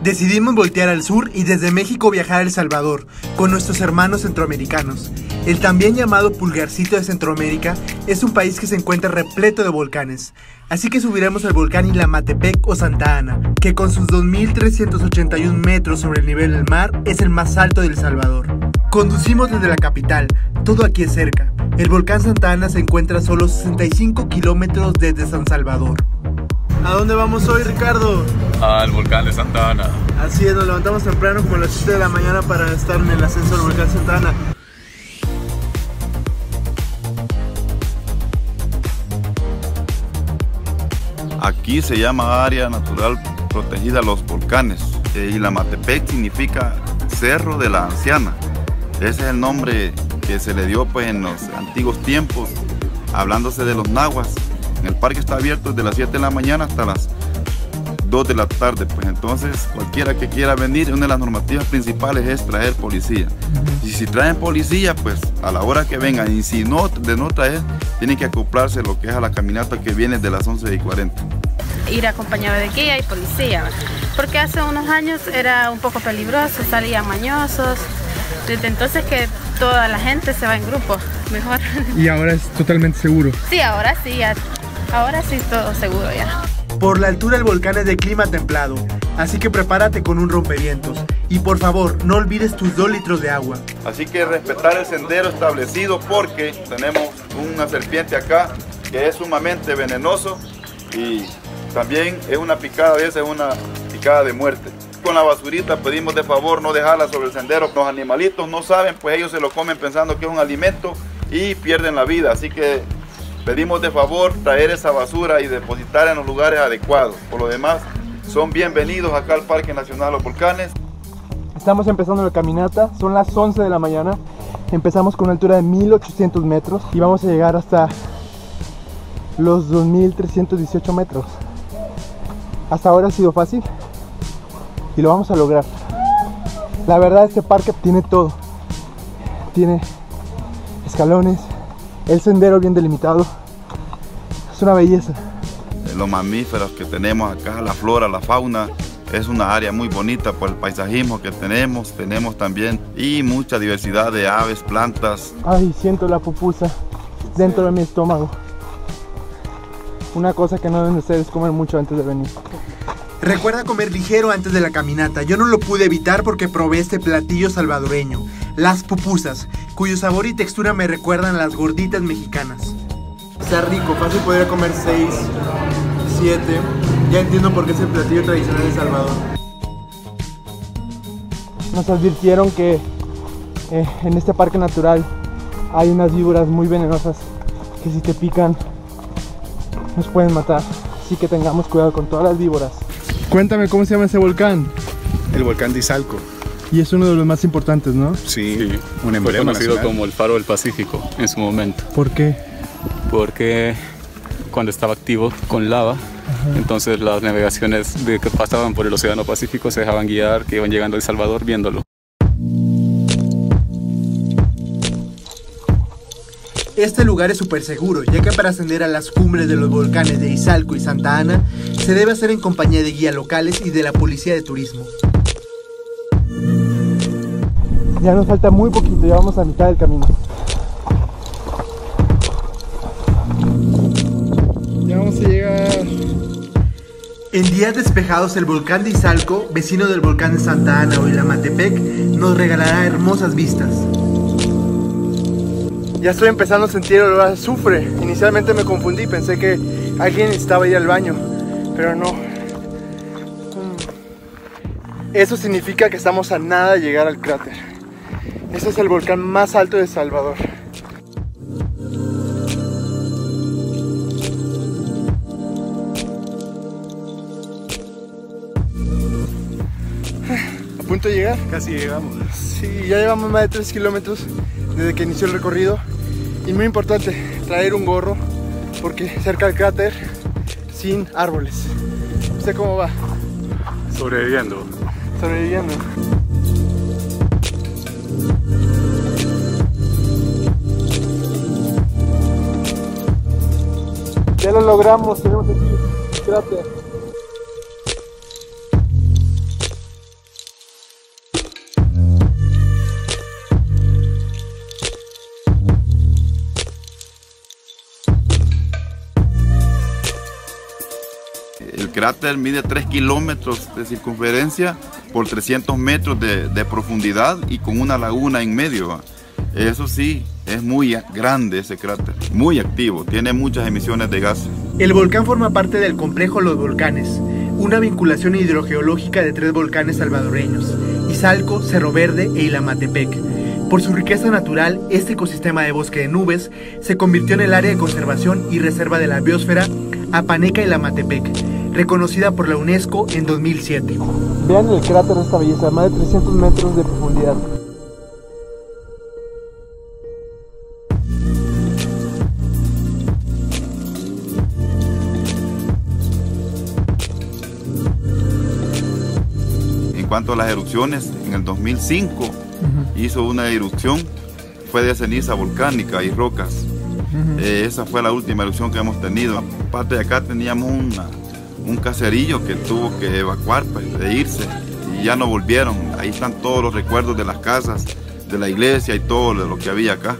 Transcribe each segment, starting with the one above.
Decidimos voltear al sur y desde México viajar a El Salvador, con nuestros hermanos centroamericanos. El también llamado Pulgarcito de Centroamérica es un país que se encuentra repleto de volcanes. Así que subiremos al volcán Ilamatepec o Santa Ana, que con sus 2.381 metros sobre el nivel del mar es el más alto de El Salvador. Conducimos desde la capital, todo aquí es cerca. El volcán Santa Ana se encuentra a solo 65 kilómetros desde San Salvador. ¿A dónde vamos hoy, Ricardo? Al volcán de Santa Ana. Así es, nos levantamos temprano como a las 7 de la mañana para estar en el ascenso del volcán Santa Ana. Aquí se llama Área Natural Protegida Los Volcanes. Ilamatepec significa Cerro de la Anciana. Ese es el nombre que se le dio pues en los antiguos tiempos, hablándose de los nahuas. El parque está abierto desde las 7 de la mañana hasta las 2 de la tarde, pues entonces cualquiera que quiera venir, una de las normativas principales es traer policía. Y si traen policía, pues a la hora que vengan, y si no, de no traer, tienen que acoplarse lo que es a la caminata que viene de las 11:40. Ir acompañado de guía y policía, porque hace unos años era un poco peligroso, salían mañosos, desde entonces que toda la gente se va en grupo, mejor. ¿Y ahora es totalmente seguro? Sí, ahora sí, ahora sí todo seguro ya. Por la altura el volcán es de clima templado, así que prepárate con un rompevientos. Y por favor, no olvides tus 2 litros de agua. Así que respetar el sendero establecido porque tenemos una serpiente acá que es sumamente venenoso y también es una picada, a veces es una picada de muerte. Con la basurita pedimos de favor no dejarla sobre el sendero. Los animalitos no saben, pues ellos se lo comen pensando que es un alimento y pierden la vida. Así que pedimos de favor traer esa basura y depositar en los lugares adecuados. Por lo demás, son bienvenidos acá al Parque Nacional Los Volcanes. Estamos empezando la caminata, son las 11 de la mañana. Empezamos con una altura de 1800 metros y vamos a llegar hasta los 2318 metros. Hasta ahora ha sido fácil y lo vamos a lograr. La verdad, este parque tiene todo. Tiene escalones, el sendero bien delimitado. Es una belleza. Los mamíferos que tenemos acá, la flora, la fauna, es una área muy bonita por el paisajismo que tenemos también y mucha diversidad de aves, plantas. Ay, siento la pupusa dentro de mi estómago. Una cosa que no deben hacer es comer mucho antes de venir. Recuerda comer ligero antes de la caminata. Yo no lo pude evitar porque probé este platillo salvadoreño, las pupusas, cuyo sabor y textura me recuerdan a las gorditas mexicanas. Está rico, fácil podría comer 6, 7. Ya entiendo por qué es el platillo tradicional de El Salvador. Nos advirtieron que en este parque natural hay unas víboras muy venenosas que si te pican nos pueden matar. Así que tengamos cuidado con todas las víboras. Cuéntame, ¿cómo se llama ese volcán? El volcán de Izalco. Y es uno de los más importantes, ¿no? Sí, un Fue emblema conocido nacional. como el Faro del Pacífico en su momento. ¿Por qué? Porque cuando estaba activo con lava, entonces las navegaciones que pasaban por el Océano Pacífico se dejaban guiar, que iban llegando a El Salvador viéndolo. Este lugar es súper seguro, ya que para ascender a las cumbres de los volcanes de Izalco y Santa Ana se debe hacer en compañía de guías locales y de la policía de turismo. Ya nos falta muy poquito, ya vamos a mitad del camino. Ya vamos a llegar. En días despejados, el volcán de Izalco, vecino del volcán de Santa Ana o Ilamatepec, nos regalará hermosas vistas. Ya estoy empezando a sentir olor a azufre. Inicialmente me confundí, pensé que alguien necesitaba ir al baño, pero no. Eso significa que estamos a nada de llegar al cráter. Este es el volcán más alto de El Salvador. ¿A punto de llegar? Casi llegamos. Sí, ya llevamos más de 3 kilómetros desde que inició el recorrido. Y muy importante, traer un gorro, porque cerca del cráter, sin árboles. ¿Usted cómo va? Sobreviviendo. Sobreviviendo. Ya lo logramos, tenemos aquí el cráter. El cráter mide 3 kilómetros de circunferencia por 300 metros de profundidad y con una laguna en medio. Eso sí, es muy grande ese cráter, muy activo, tiene muchas emisiones de gases. El volcán forma parte del complejo Los Volcanes, una vinculación hidrogeológica de 3 volcanes salvadoreños, Izalco, Cerro Verde e Ilamatepec. Por su riqueza natural, este ecosistema de bosque de nubes se convirtió en el área de conservación y reserva de la biosfera Apaneca-Ilamatepec, reconocida por la UNESCO en 2007. Vean el cráter de esta belleza, más de 300 metros de profundidad. En cuanto a las erupciones, en el 2005 hizo una erupción, fue de ceniza volcánica y rocas. Esa fue la última erupción que hemos tenido. Aparte de acá teníamos un caserillo que tuvo que evacuar, pues, de irse, y ya no volvieron. Ahí están todos los recuerdos de las casas, de la iglesia y todo lo que había acá.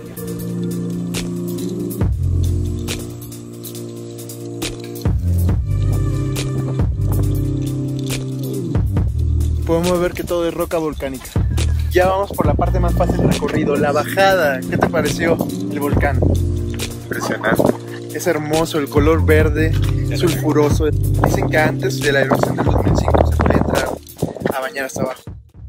Podemos ver que todo es roca volcánica. Ya vamos por la parte más fácil del recorrido, la bajada. ¿Qué te pareció el volcán? Impresionante. Es hermoso, el color verde, sulfuroso. Dicen que antes de la erupción del 2005 se podía entrar a bañar hasta abajo.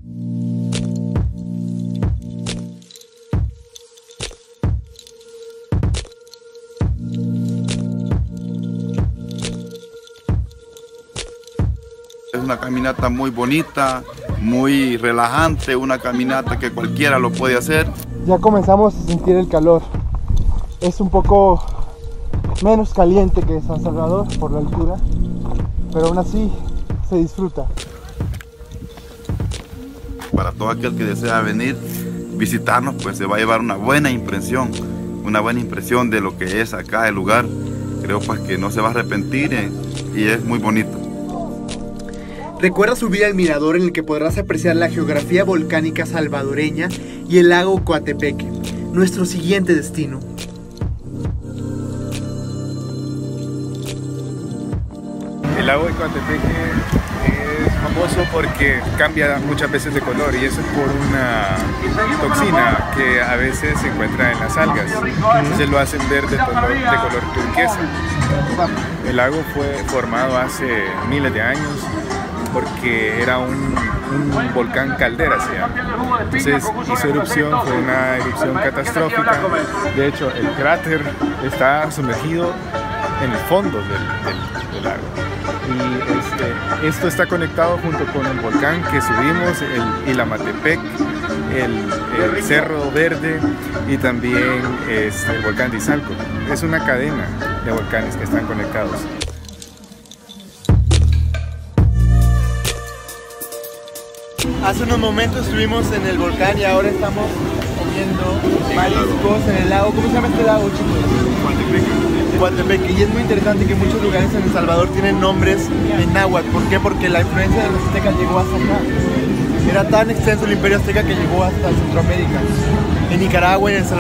Es una caminata muy bonita, muy relajante, una caminata que cualquiera lo puede hacer. Ya comenzamos a sentir el calor. Es un poco menos caliente que San Salvador por la altura, pero aún así se disfruta. Para todo aquel que desea venir, visitarnos, pues se va a llevar una buena impresión de lo que es acá el lugar. Creo pues que no se va a arrepentir y es muy bonito. Recuerda subir al mirador en el que podrás apreciar la geografía volcánica salvadoreña y el lago Coatepeque, nuestro siguiente destino. El lago de Coatepeque es famoso porque cambia muchas veces de color, y eso es por una toxina que a veces se encuentra en las algas. Entonces lo hacen ver de color turquesa. El lago fue formado hace miles de años porque era un volcán caldera, se llama. Entonces hizo erupción, fue una erupción catastrófica. De hecho, el cráter está sumergido en el fondo del lago. Y esto está conectado junto con el volcán que subimos, el Ilamatepec, el Cerro Verde y también el volcán de Izalco. Es una cadena de volcanes que están conectados. Hace unos momentos estuvimos en el volcán y ahora estamos comiendo mariscos en el lago. ¿Cómo se llama este lago, chicos? Coatepeque. Y es muy interesante que muchos lugares en El Salvador tienen nombres en náhuatl. ¿Por qué? Porque la influencia de los aztecas llegó hasta acá. Era tan extenso el imperio azteca que llegó hasta Centroamérica. En Nicaragua y en El Salvador